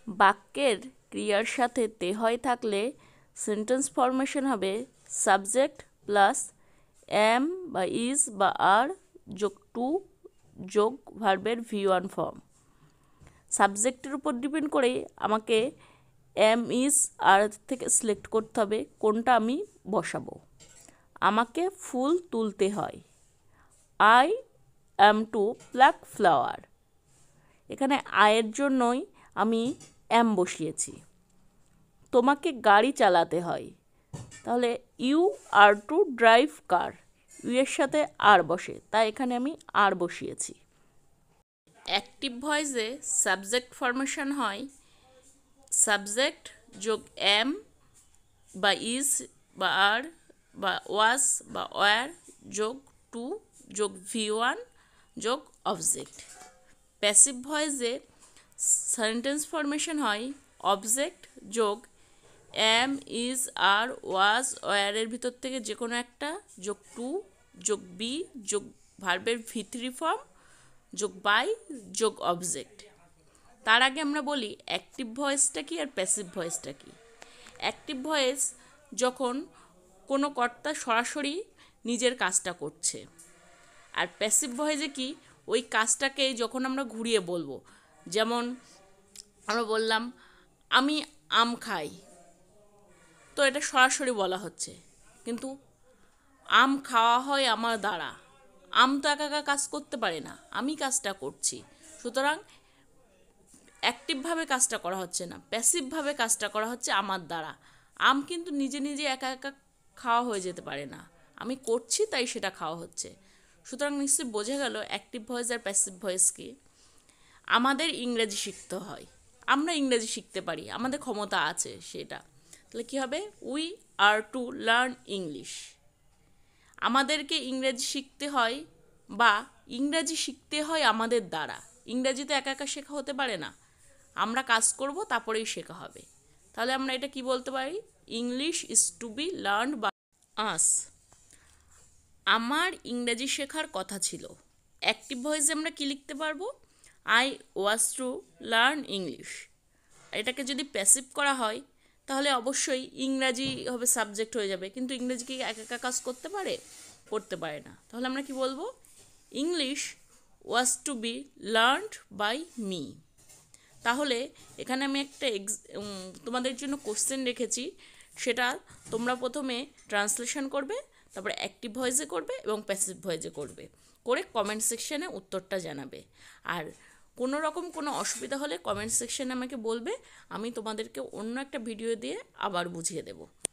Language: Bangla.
বাক্যের ক্রিয়ার সাথে তে হয় থাকলে সেন্টেন্স ফরমেশন হবে সাবজেক্ট প্লাস এম বা ইজ বা আর যোগ টু যোগ ভার্বের V1 ফর্ম। সাবজেক্টের উপর ডিপেন্ড করে আমাকে এম ইজ আর থেকে সিলেক্ট করতে হবে কোনটা আমি বসাবো। আমাকে ফুল তুলতে হয়, I am to pluck flower. এখানে আয়ের জন্যই আমি এম বসিয়েছি। তোমাকে গাড়ি চালাতে হয়, তাহলে you are to drive car, you এর সাথে আর বসে, তাই এখানে আমি আর বসিয়েছি। অ্যাক্টিভ ভয়েসে সাবজেক্ট ফরমেশন হয় সাবজেক্ট যোগ এম বা ইজ বা আর বা ওয়াজ বা ওয়ার যোগ টু যোগ V1 যোগ অবজেক্ট। প্যাসিভ ভয়েসে সেন্টেন্স ফরমেশন হয় অবজেক্ট যোগ এম ইজ আর ওয়াজ ওয়ারের ভিতর থেকে যে কোনো একটা যোগ টু যোগ বি যোগ ভার্বের V3 ফর্ম যোগ বাই যোগ অবজেক্ট। তার আগে আমরা বলি অ্যাক্টিভ ভয়েসটা কি আর প্যাসিভ ভয়েসটা কি। অ্যাক্টিভ ভয়েস যখন কোনো কর্তা সরাসরি নিজের কাজটা করছে, আর প্যাসিভ ভয়েসে কি ওই কাজটাকে যখন আমরা ঘুরিয়ে বলবো, যেমন আমরা বললাম আমি আম খাই, তো এটা সরাসরি বলা হচ্ছে, কিন্তু আম খাওয়া হয় আমার দ্বারা। আম তো একা একা কাজ করতে পারে না, আমি কাজটা করছি, সুতরাং অ্যাক্টিভভাবে কাজটা করা হচ্ছে না, প্যাসিভভাবে কাজটা করা হচ্ছে আমার দ্বারা। আম কিন্তু নিজে নিজে একা একা খাওয়া হয়ে যেতে পারে না, আমি করছি তাই সেটা খাওয়া হচ্ছে। সুতরাং নিশ্চয়ই বোঝা গেল অ্যাক্টিভ ভয়েস আর প্যাসিভ ভয়েস কি। আমাদের ইংরেজি শিখতে হয়, আমরা ইংরেজি শিখতে পারি, আমাদের ক্ষমতা আছে সেটা, তাহলে কী হবে we are to learn English. আমাদেরকে ইংরেজি শিখতে হয় বা ইংরাজি শিখতে হয় আমাদের দ্বারা। ইংরাজি তো একা একা শেখা হতে পারে না, আমরা কাজ করব তারপরেই শেখা হবে। তাহলে আমরা এটা কি বলতে পারি, English is to be learned by us. আমার ইংরেজি শেখার কথা ছিল। অ্যাক্টিভ ভয়েসে আমরা কি লিখতে পারবো, I was to learn English. এটাকে যদি প্যাসিভ করা হয় তাহলে অবশ্যই ইংরাজি হবে সাবজেক্ট হয়ে যাবে, কিন্তু ইংরেজি কি একা একা কাজ করতে পারে, করতে পারে না। তাহলে আমরা কি বলবো, English was to be learned by me. তাহলে এখানে আমি একটা তোমাদের জন্য কোশ্চেন রেখেছি, সেটা তোমরা প্রথমে ট্রান্সলেশন করবে, তারপরে অ্যাক্টিভ ভয়েসে করবে এবং প্যাসিভ ভয়েসে করবে, করে কমেন্ট সেকশানে উত্তরটা জানাবে। আর কোনো রকম কোনো অসুবিধা হলে কমেন্ট সেকশানে আমাকে বলবে, আমি তোমাদেরকে অন্য একটা ভিডিও দিয়ে আবার বুঝিয়ে দেবো।